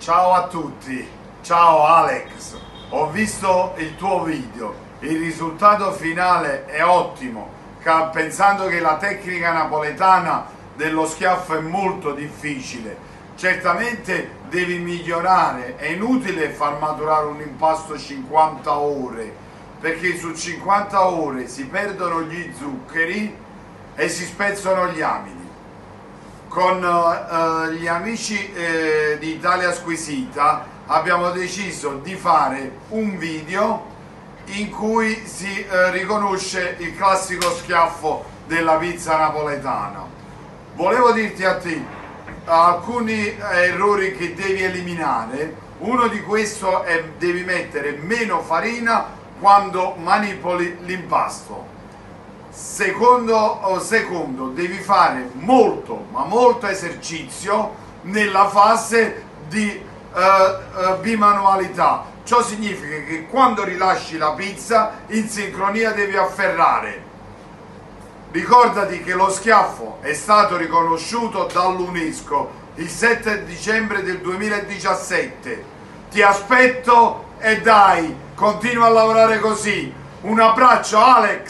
Ciao a tutti, ciao Alex, ho visto il tuo video, il risultato finale è ottimo, pensando che la tecnica napoletana dello schiaffo è molto difficile, certamente devi migliorare, è inutile far maturare un impasto 50 ore, perché su 50 ore si perdono gli zuccheri e si spezzano gli amidi. Con gli amici di Italia Squisita abbiamo deciso di fare un video in cui si riconosce il classico schiaffo della pizza napoletana. Volevo dirti a te alcuni errori che devi eliminare. Uno di questi è devi mettere meno farina quando manipoli l'impasto. Secondo, devi fare molto, ma molto esercizio nella fase di bimanualità. Ciò significa che quando rilasci la pizza in sincronia devi afferrare. Ricordati che lo schiaffo è stato riconosciuto dall'UNESCO il 7 dicembre del 2017. Ti aspetto e dai, continua a lavorare così. Un abbraccio Alex!